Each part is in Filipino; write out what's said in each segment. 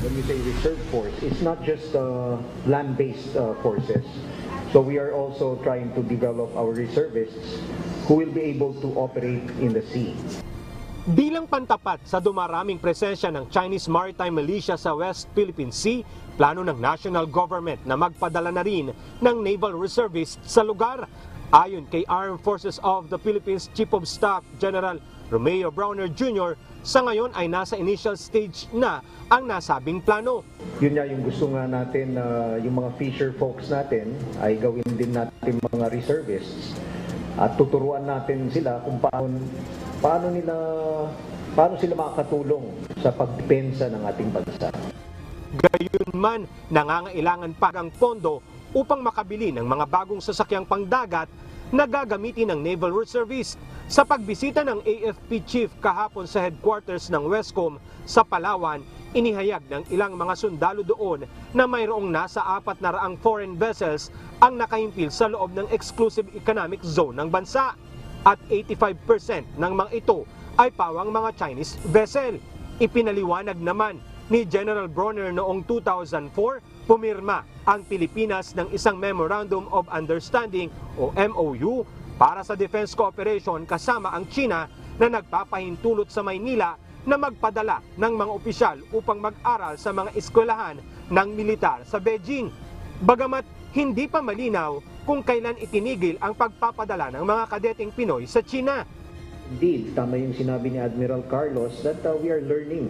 when we say reserve force, it's not just land-based forces. So we are also trying to develop our reservists who will be able to operate in the sea. Bilang pantapat sa dumaraming presensya ng Chinese Maritime Militia sa West Philippine Sea, plano ng national government na magpadala na rin ng naval reservists sa lugar. Ayon kay Armed Forces of the Philippines Chief of Staff General Romeo Browner Jr., sa ngayon ay nasa initial stage na ang nasabing plano. Yun nga yung gusto nga natin, yung mga fisher folks natin ay gawin din natin mga reservists at tuturuan natin sila kung paano sila makakatulong sa pagdepensa ng ating bansa. Gayunman, nangangailangan pa ang pondo upang makabili ng mga bagong sasakyang pangdagat na gagamitin ng Naval Reservists. Sa pagbisita ng AFP Chief kahapon sa headquarters ng Wescom sa Palawan, inihayag ng ilang mga sundalo doon na mayroong nasa 400 foreign vessels ang nakahimpil sa loob ng exclusive economic zone ng bansa. At 85% ng mga ito ay pawang mga Chinese vessel. Ipinaliwanag naman ni General Bronner noong 2004, pumirma ang Pilipinas ng isang Memorandum of Understanding o MOU para sa defense cooperation kasama ang China na nagpapahintulot sa Maynila na magpadala ng mga opisyal upang mag-aral sa mga eskwelahan ng militar sa Beijing. Bagamat hindi pa malinaw kung kailan itinigil ang pagpapadala ng mga kadeteng Pinoy sa China. Indeed, tama yung sinabi ni Admiral Carlos that we are learning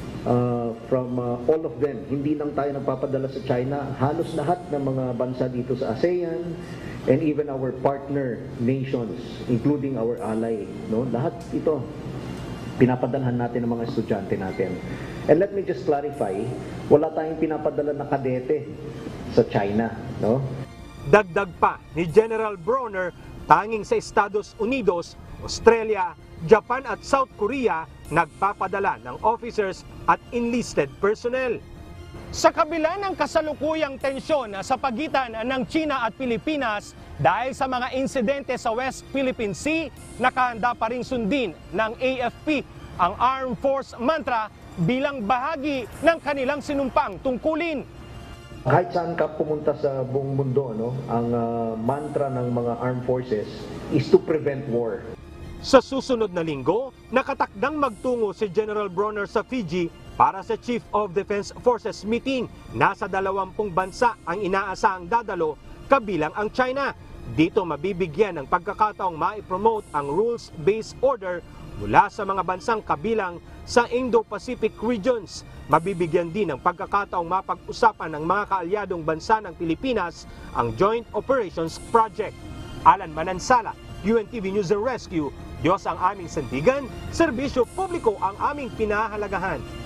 from all of them. Hindi lang tayo nagpapadala sa China, halos lahat ng mga bansa dito sa ASEAN and even our partner nations, including our ally. No? Lahat ito, pinapadalhan natin ng mga estudyante natin. And let me just clarify, wala tayong pinapadala na kadete sa China. No? Dagdag pa ni General Bronner, tanging sa Estados Unidos, Australia, Japan at South Korea nagpapadala ng officers at enlisted personnel. Sa kabila ng kasalukuyang tensyon sa pagitan ng China at Pilipinas dahil sa mga insidente sa West Philippine Sea, nakahanda pa rin sundin ng AFP ang Armed Force Mantra bilang bahagi ng kanilang sinumpang tungkulin. Kahit saan ka pumunta sa buong mundo, no, ang mantra ng mga armed forces is to prevent war. Sa susunod na linggo, nakatakdang magtungo si General Bronner sa Fiji para sa Chief of Defense Forces meeting. Nasa 20 bansa ang inaasahang dadalo, kabilang ang China. Dito mabibigyan ng pagkakataong ma-promote ang rules-based order mula sa mga bansang kabilang sa Indo-Pacific regions. Mabibigyan din ng pagkakataong mapag-usapan ng mga kaalyadong bansa ng Pilipinas ang Joint Operations Project. Alan Manansala, UNTV News and Rescue. Diyos ang aming sandigan, serbisyo publiko ang aming pinahalagahan.